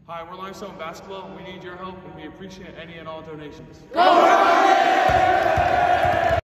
Hi, we're Limestone Basketball. We need your help, and we appreciate any and all donations. Go!